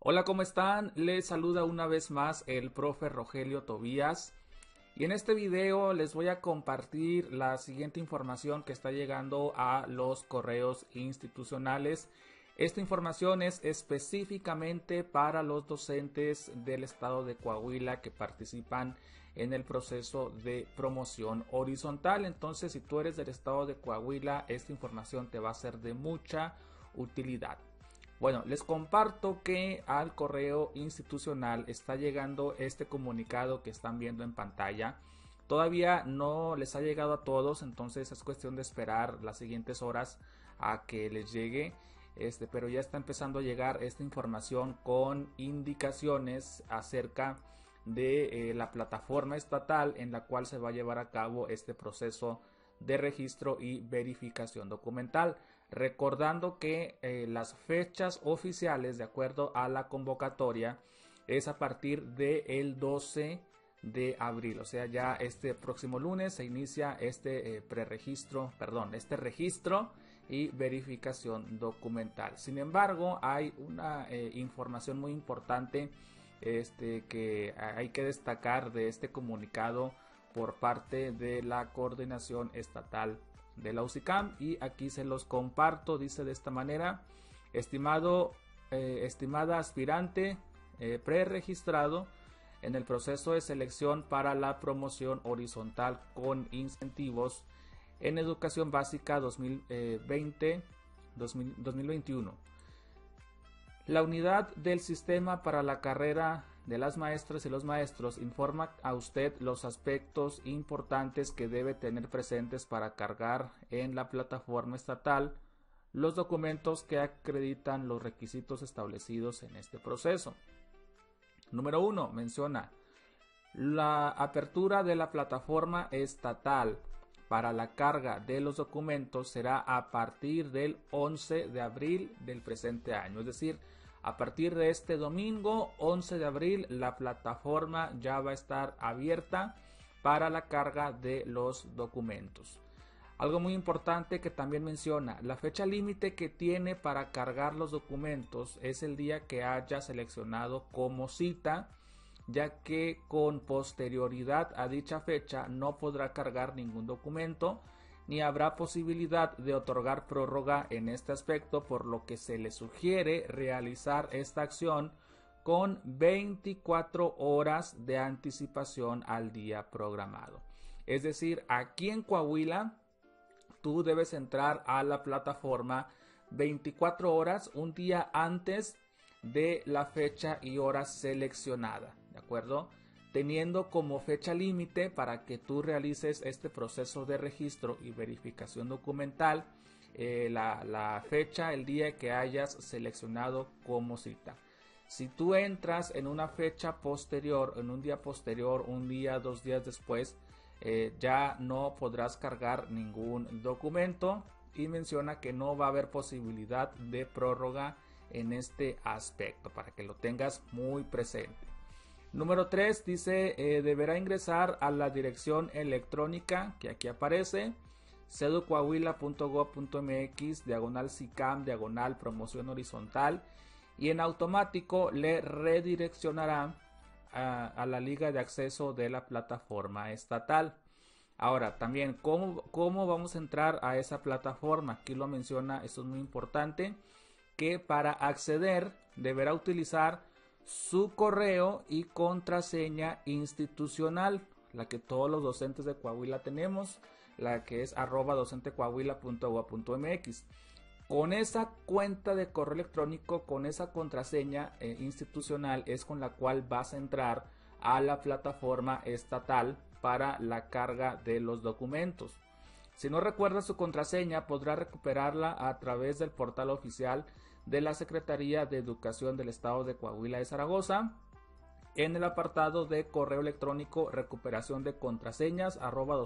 Hola, ¿cómo están? Les saluda una vez más el profe Rogelio Tobías. Y en este video les voy a compartir la siguiente información que está llegando a los correos institucionales. Esta información es específicamente para los docentes del estado de Coahuila que participan en el proceso de promoción horizontal. Entonces, si tú eres del estado de Coahuila, esta información te va a ser de mucha utilidad. Bueno, les comparto que al correo institucional está llegando este comunicado que están viendo en pantalla. Todavía no les ha llegado a todos, entonces es cuestión de esperar las siguientes horas a que les llegue. Pero ya está empezando a llegar esta información con indicaciones acerca de la plataforma estatal en la cual se va a llevar a cabo este proceso de registro y verificación documental. Recordando que las fechas oficiales de acuerdo a la convocatoria es a partir del 12 de abril, o sea, ya este próximo lunes se inicia este registro y verificación documental. Sin embargo, hay una información muy importante que hay que destacar de este comunicado por parte de la Coordinación Estatal de la UCICAM, y aquí se los comparto. Dice de esta manera: estimada aspirante preregistrado en el proceso de selección para la promoción horizontal con incentivos en educación básica 2021. La unidad del sistema para la carrera de las maestras y los maestros informa a usted los aspectos importantes que debe tener presentes para cargar en la plataforma estatal los documentos que acreditan los requisitos establecidos en este proceso. Número 1. Menciona la apertura de la plataforma estatal para la carga de los documentos será a partir del 11 de abril del presente año, es decir, a partir de este domingo 11 de abril la plataforma ya va a estar abierta para la carga de los documentos. Algo muy importante que también menciona: la fecha límite que tiene para cargar los documentos es el día que haya seleccionado como cita, ya que con posterioridad a dicha fecha no podrá cargar ningún documento ni habrá posibilidad de otorgar prórroga en este aspecto, por lo que se le sugiere realizar esta acción con 24 horas de anticipación al día programado. Es decir, aquí en Coahuila tú debes entrar a la plataforma 24 horas, un día antes de la fecha y hora seleccionada, ¿de acuerdo? Teniendo como fecha límite para que tú realices este proceso de registro y verificación documental la fecha, el día que hayas seleccionado como cita. Si tú entras en una fecha posterior, en un día posterior, un día, 2 días después, ya no podrás cargar ningún documento, y menciona que no va a haber posibilidad de prórroga en este aspecto, para que lo tengas muy presente. Número 3 dice deberá ingresar a la dirección electrónica que aquí aparece: ceducoahuila.gov.mx/SICAM / promoción horizontal, y en automático le redireccionará a la liga de acceso de la plataforma estatal. Ahora, también, ¿cómo vamos a entrar a esa plataforma? Aquí lo menciona, esto es muy importante, que para acceder deberá utilizar su correo y contraseña institucional, la que todos los docentes de Coahuila tenemos, la que es @docentecoahuila.gov.mx. Con esa cuenta de correo electrónico, con esa contraseña institucional, es con la cual vas a entrar a la plataforma estatal para la carga de los documentos. Si no recuerda su contraseña, podrá recuperarla a través del portal oficial de la Secretaría de Educación del Estado de Coahuila de Zaragoza, en el apartado de correo electrónico recuperación de contraseñas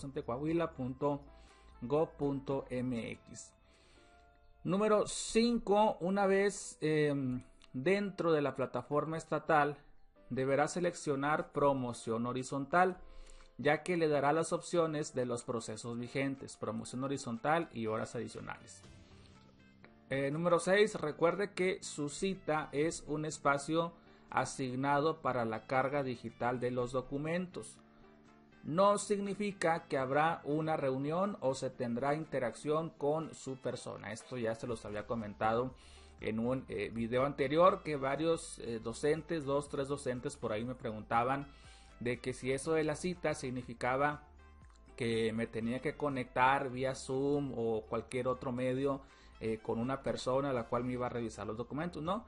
@docentecoahuila.gov.mx. Número 5. Una vez dentro de la plataforma estatal, deberá seleccionar promoción horizontal, ya que le dará las opciones de los procesos vigentes, promoción horizontal y horas adicionales. Número 6. Recuerde que su cita es un espacio asignado para la carga digital de los documentos. No significa que habrá una reunión o se tendrá interacción con su persona. Esto ya se los había comentado en un video anterior, que varios docentes, 2-3 docentes por ahí me preguntaban de que si eso de la cita significaba que me tenía que conectar vía Zoom o cualquier otro medio con una persona a la cual me iba a revisar los documentos. No,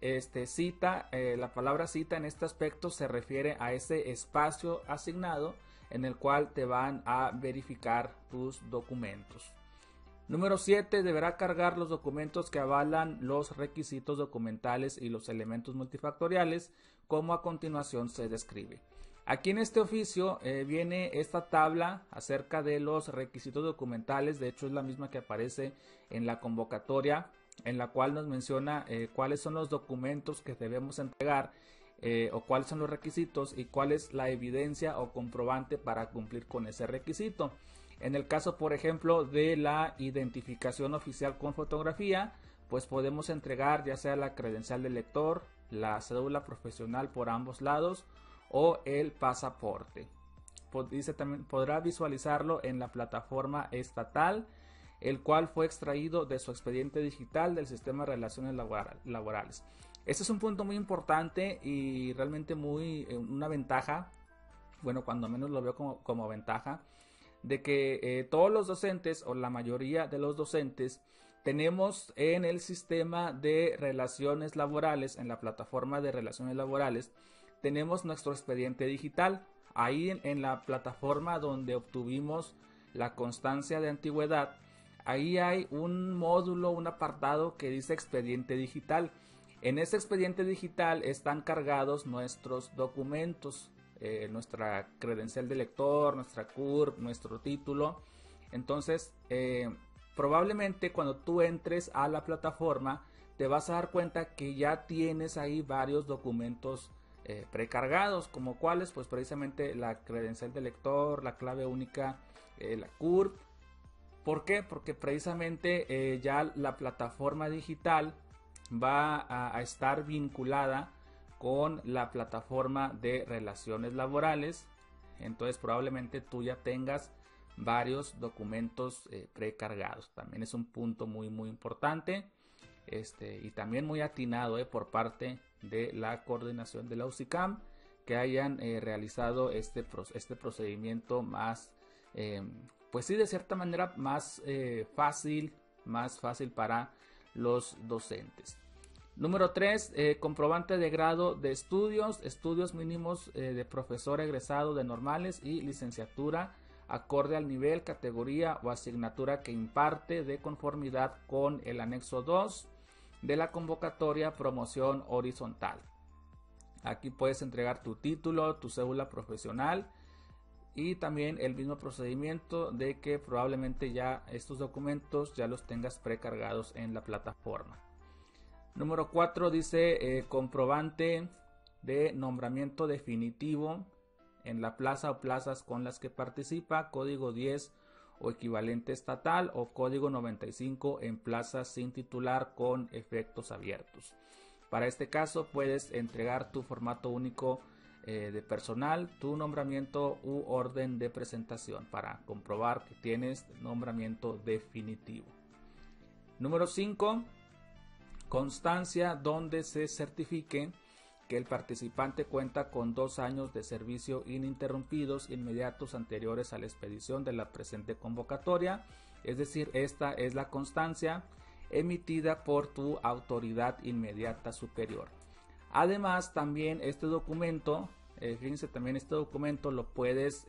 la palabra cita en este aspecto se refiere a ese espacio asignado en el cual te van a verificar tus documentos. Número 7. Deberá cargar los documentos que avalan los requisitos documentales y los elementos multifactoriales, como a continuación se describe. Aquí en este oficio viene esta tabla acerca de los requisitos documentales. De hecho, es la misma que aparece en la convocatoria, en la cual nos menciona cuáles son los documentos que debemos entregar o cuáles son los requisitos y cuál es la evidencia o comprobante para cumplir con ese requisito. En el caso, por ejemplo, de la identificación oficial con fotografía, pues podemos entregar ya sea la credencial del lector, la cédula profesional por ambos lados o el pasaporte. Dice también podrá visualizarlo en la plataforma estatal, el cual fue extraído de su expediente digital del sistema de relaciones laborales. Este es un punto muy importante y realmente una ventaja, bueno, cuando menos lo veo como ventaja, de que todos los docentes o la mayoría de los docentes tenemos en el sistema de relaciones laborales, en la plataforma de relaciones laborales, tenemos nuestro expediente digital. Ahí en la plataforma donde obtuvimos la constancia de antigüedad, ahí hay un módulo, un apartado que dice expediente digital. En ese expediente digital están cargados nuestros documentos, nuestra credencial de lector, nuestra CURP, nuestro título. Entonces, probablemente cuando tú entres a la plataforma te vas a dar cuenta que ya tienes ahí varios documentos precargados, como cuáles, pues precisamente la credencial de lector, la clave única, la CURP. ¿Por qué? Porque precisamente ya la plataforma digital va a estar vinculada con la plataforma de relaciones laborales. Entonces probablemente tú ya tengas varios documentos precargados. También es un punto muy importante y también muy atinado por parte de la coordinación de la UCICAM, que hayan realizado este procedimiento más pues sí, de cierta manera más fácil para los docentes. Número 3, comprobante de grado de estudios mínimos de profesor egresado de normales y licenciatura, acorde al nivel, categoría o asignatura que imparte, de conformidad con el anexo 2 de la convocatoria promoción horizontal. Aquí puedes entregar tu título, tu cédula profesional y también el mismo procedimiento de que probablemente ya estos documentos ya los tengas precargados en la plataforma. Número 4 dice comprobante de nombramiento definitivo en la plaza o plazas con las que participa, código 10 o equivalente estatal, o código 95 en plazas sin titular con efectos abiertos. Para este caso puedes entregar tu formato único de personal, tu nombramiento u orden de presentación para comprobar que tienes nombramiento definitivo. Número 5, constancia donde se certifique que el participante cuenta con 2 años de servicio ininterrumpidos inmediatos anteriores a la expedición de la presente convocatoria. Es decir, esta es la constancia emitida por tu autoridad inmediata superior. Además, también este documento, fíjense, también este documento lo puedes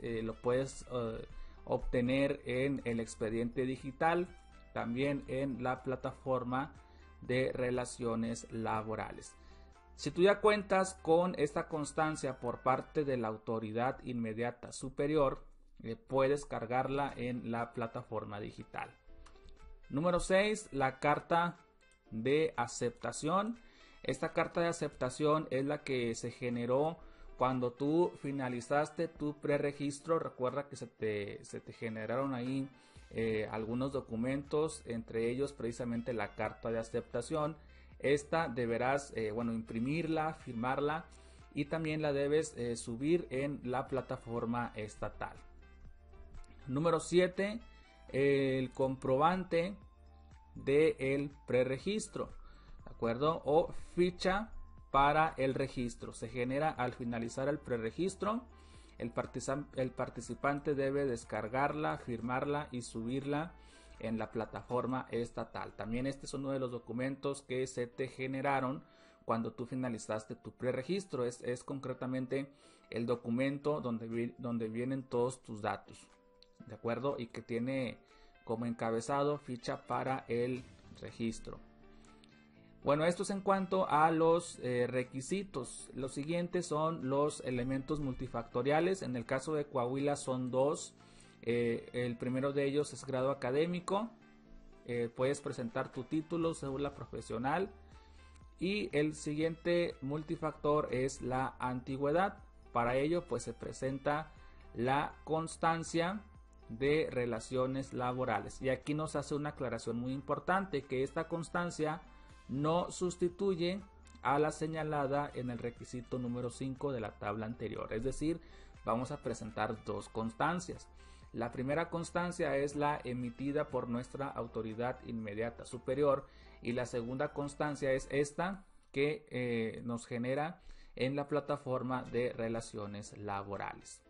obtener en el expediente digital, también en la plataforma de relaciones laborales. Si tú ya cuentas con esta constancia por parte de la autoridad inmediata superior, puedes cargarla en la plataforma digital. Número 6, la carta de aceptación. Esta carta de aceptación es la que se generó cuando tú finalizaste tu preregistro, recuerda que se te generaron ahí algunos documentos, entre ellos precisamente la carta de aceptación. Esta deberás imprimirla, firmarla y también la debes subir en la plataforma estatal. Número 7, el comprobante del preregistro, ¿de acuerdo? O ficha para el registro. Se genera al finalizar el preregistro. El participante debe descargarla, firmarla y subirla en la plataforma estatal. También este es uno de los documentos que se te generaron cuando tú finalizaste tu preregistro. Es concretamente el documento donde vienen todos tus datos, ¿de acuerdo? Y que tiene como encabezado ficha para el registro. Bueno, esto es en cuanto a los requisitos. Los siguientes son los elementos multifactoriales. En el caso de Coahuila son dos. El primero de ellos es grado académico. Puedes presentar tu título, cédula profesional. Y el siguiente multifactor es la antigüedad. Para ello, pues se presenta la constancia de relaciones laborales. Y aquí nos hace una aclaración muy importante, que esta constancia no sustituye a la señalada en el requisito número 5 de la tabla anterior. Es decir, vamos a presentar dos constancias. La primera constancia es la emitida por nuestra autoridad inmediata superior y la segunda constancia es esta que nos genera en la plataforma de relaciones laborales.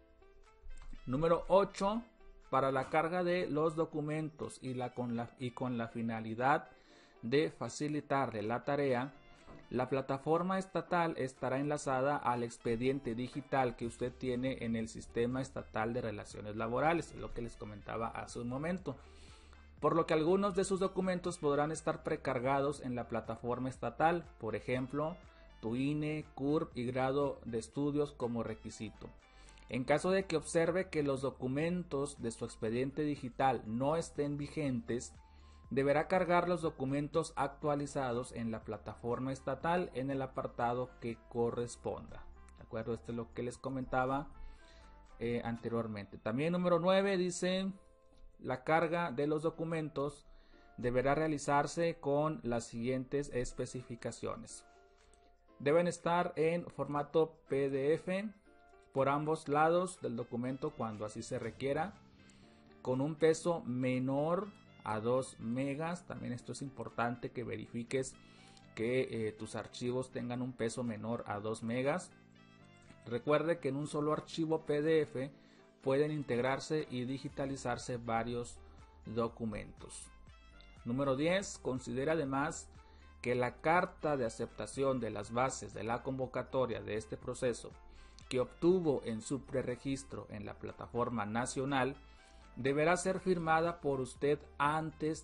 Número 8. Para la carga de los documentos con la finalidad de facilitarle la tarea, la plataforma estatal estará enlazada al expediente digital que usted tiene en el Sistema Estatal de Relaciones Laborales, lo que les comentaba hace un momento, por lo que algunos de sus documentos podrán estar precargados en la plataforma estatal, por ejemplo, tu INE, CURP y grado de estudios como requisito. En caso de que observe que los documentos de su expediente digital no estén vigentes, deberá cargar los documentos actualizados en la plataforma estatal en el apartado que corresponda. ¿De acuerdo? Esto es lo que les comentaba anteriormente. También número 9 dice, la carga de los documentos deberá realizarse con las siguientes especificaciones. Deben estar en formato PDF por ambos lados del documento cuando así se requiera, con un peso menor a 2 megas. También esto es importante que verifiques que tus archivos tengan un peso menor a 2 megas. Recuerde que en un solo archivo PDF pueden integrarse y digitalizarse varios documentos. Número 10. Considera además que la carta de aceptación de las bases de la convocatoria de este proceso que obtuvo en su preregistro en la plataforma nacional deberá ser firmada por usted antes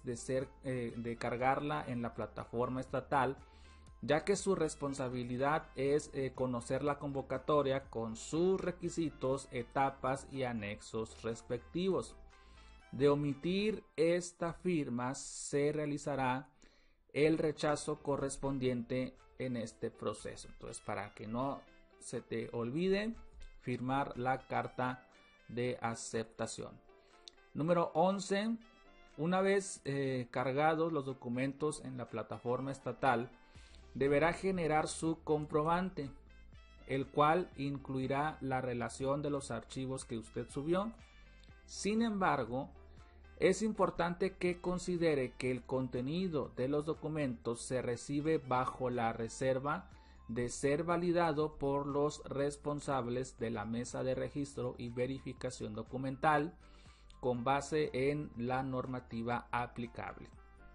de cargarla en la plataforma estatal, ya que su responsabilidad es conocer la convocatoria con sus requisitos, etapas y anexos respectivos. De omitir esta firma se realizará el rechazo correspondiente en este proceso. Entonces, para que no se te olvide firmar la carta de aceptación. Número 11. Una vez cargados los documentos en la plataforma estatal, deberá generar su comprobante, el cual incluirá la relación de los archivos que usted subió. Sin embargo, es importante que considere que el contenido de los documentos se recibe bajo la reserva de ser validado por los responsables de la mesa de registro y verificación documental con base en la normativa aplicable.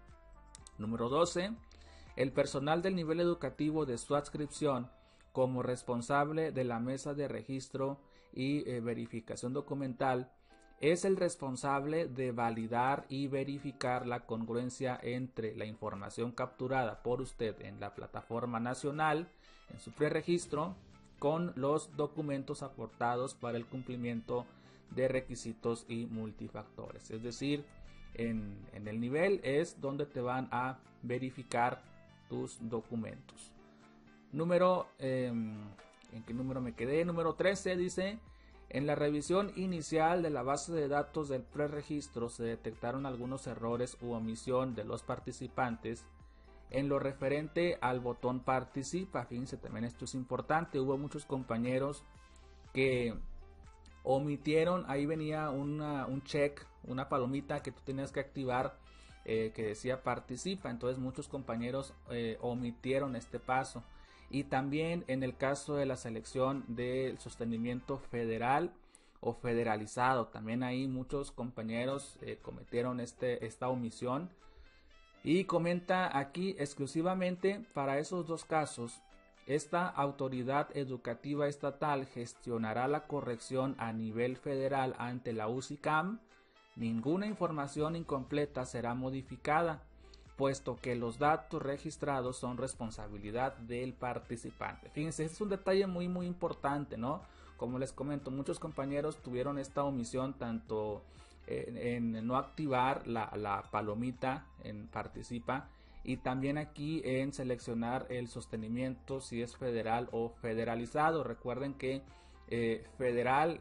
Número 12. El personal del nivel educativo de su adscripción como responsable de la mesa de registro y verificación documental es el responsable de validar y verificar la congruencia entre la información capturada por usted en la plataforma nacional, en su preregistro, con los documentos aportados para el cumplimiento de requisitos y multifactores. Es decir, en el nivel es donde te van a verificar tus documentos. Número ¿En qué número me quedé? Número 13 dice: en la revisión inicial de la base de datos del preregistro se detectaron algunos errores u omisión de los participantes en lo referente al botón participa. Fíjense, también esto es importante. Hubo muchos compañeros que omitieron, ahí venía un check, una palomita que tú tenías que activar, que decía participa. Entonces muchos compañeros omitieron este paso. Y también en el caso de la selección del sostenimiento federal o federalizado, también ahí muchos compañeros cometieron esta omisión. Y comenta aquí: exclusivamente para esos dos casos, esta autoridad educativa estatal gestionará la corrección a nivel federal ante la UCICAM. Ninguna información incompleta será modificada, puesto que los datos registrados son responsabilidad del participante. Fíjense, este es un detalle muy importante, ¿no? Como les comento, muchos compañeros tuvieron esta omisión, tanto en no activar la palomita en participa, y también aquí en seleccionar el sostenimiento si es federal o federalizado. Recuerden que federal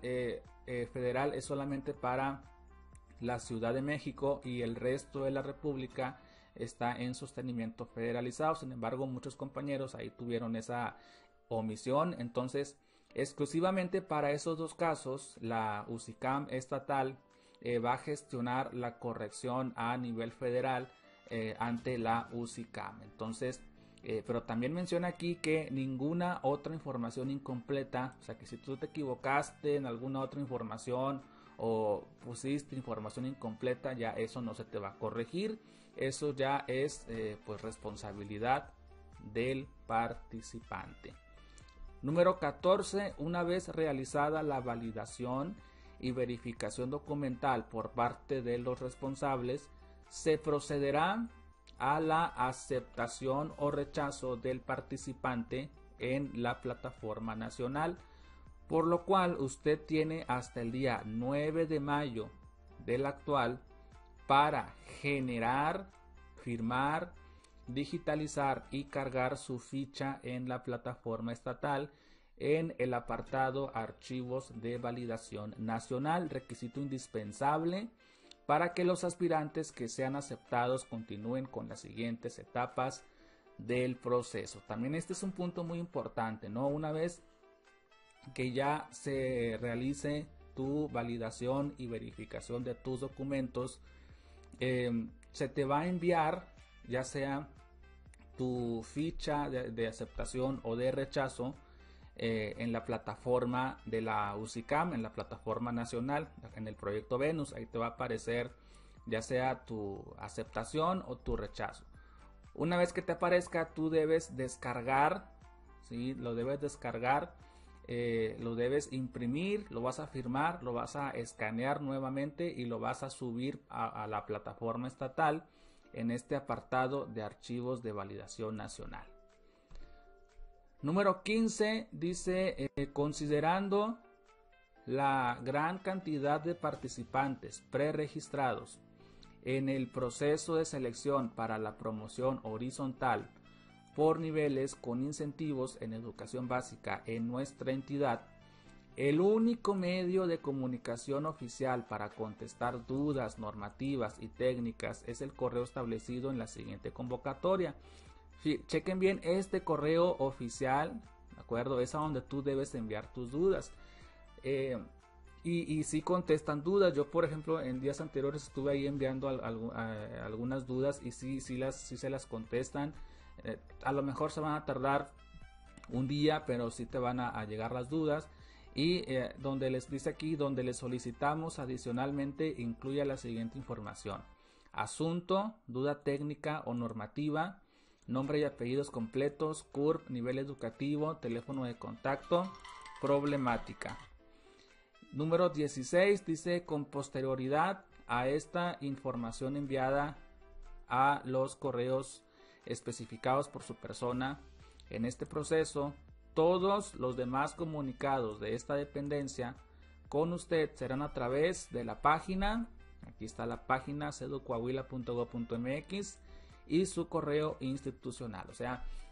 es solamente para la Ciudad de México y el resto de la República está en sostenimiento federalizado. Sin embargo, muchos compañeros ahí tuvieron esa omisión. Entonces, exclusivamente para esos dos casos, la UCICAM estatal va a gestionar la corrección a nivel federal ante la UCICAM. Entonces, pero también menciona aquí que ninguna otra información incompleta, o sea que si tú te equivocaste en alguna otra información o pusiste información incompleta, ya eso no se te va a corregir. Eso ya es pues responsabilidad del participante. Número 14. Una vez realizada la validación y verificación documental por parte de los responsables, se procederá a la aceptación o rechazo del participante en la plataforma nacional, por lo cual usted tiene hasta el día 9 de mayo del actual para generar, firmar, digitalizar y cargar su ficha en la plataforma estatal en el apartado Archivos de Validación Nacional, requisito indispensable para que los aspirantes que sean aceptados continúen con las siguientes etapas del proceso. También este es un punto muy importante, ¿no? Una vez que ya se realice tu validación y verificación de tus documentos, se te va a enviar ya sea tu ficha de aceptación o de rechazo en la plataforma de la UCICAM, en la plataforma nacional, en el proyecto Venus. Ahí te va a aparecer ya sea tu aceptación o tu rechazo. Una vez que te aparezca, tú debes descargar, ¿sí? Lo debes descargar, lo debes imprimir, lo vas a firmar, lo vas a escanear nuevamente y lo vas a subir a la plataforma estatal en este apartado de archivos de validación nacional. Número 15 dice: considerando la gran cantidad de participantes preregistrados en el proceso de selección para la promoción horizontal por niveles con incentivos en educación básica en nuestra entidad, el único medio de comunicación oficial para contestar dudas normativas y técnicas es el correo establecido en la siguiente convocatoria. Chequen bien este correo oficial, ¿de acuerdo? Es a donde tú debes enviar tus dudas. Y si contestan dudas. Yo, por ejemplo, en días anteriores estuve ahí enviando algunas dudas y sí se las contestan. A lo mejor se van a tardar un día, pero sí te van a llegar las dudas. Y donde les dice aquí, donde les solicitamos adicionalmente, incluya la siguiente información: asunto, duda técnica o normativa, nombre y apellidos completos, CURP, nivel educativo, teléfono de contacto, problemática. Número 16 dice: con posterioridad a esta información enviada a los correos especificados por su persona en este proceso, todos los demás comunicados de esta dependencia con usted serán a través de la página, aquí está la página ceducoahuila.gov.mx, y su correo institucional. O sea,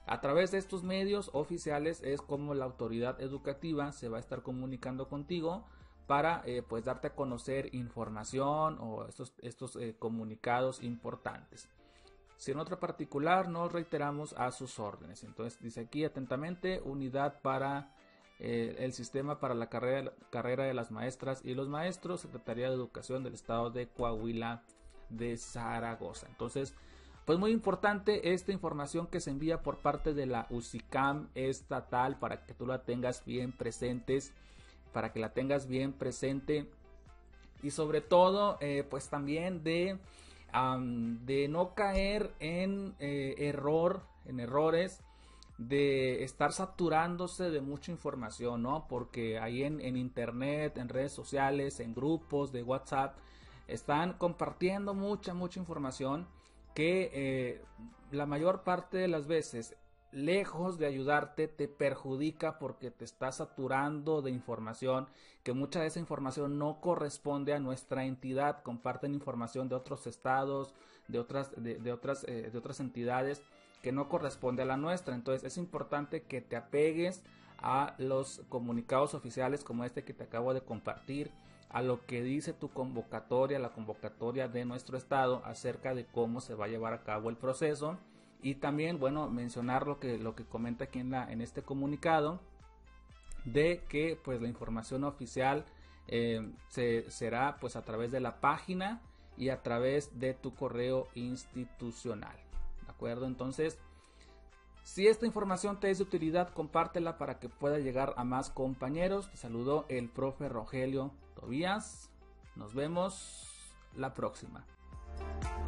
A través de estos medios oficiales es como la autoridad educativa se va a estar comunicando contigo para pues darte a conocer información o estos comunicados importantes. Si en otro particular nos reiteramos a sus órdenes. Entonces dice aquí atentamente, unidad para el sistema para la carrera de las maestras y los maestros, Secretaría de Educación del Estado de Coahuila de Zaragoza. Entonces, pues muy importante esta información que se envía por parte de la UCICAM estatal para que tú la tengas bien presentes, para que la tengas bien presente y sobre todo pues también de no caer en errores de estar saturándose de mucha información, ¿no? Porque ahí en internet, en redes sociales, en grupos de WhatsApp están compartiendo mucha información que la mayor parte de las veces, lejos de ayudarte, te perjudica porque te está saturando de información, que mucha de esa información no corresponde a nuestra entidad. Comparten información de otros estados, de otras entidades que no corresponde a la nuestra. Entonces es importante que te apegues a los comunicados oficiales como este que te acabo de compartir, a lo que dice tu convocatoria, la convocatoria de nuestro estado acerca de cómo se va a llevar a cabo el proceso. Y también, bueno, mencionar lo que comenta aquí en este comunicado, de que pues la información oficial será pues a través de la página y a través de tu correo institucional. ¿De acuerdo? Entonces, si esta información te es de utilidad, compártela para que pueda llegar a más compañeros. Te saludó el profe Rogelio Tobías. Nos vemos la próxima.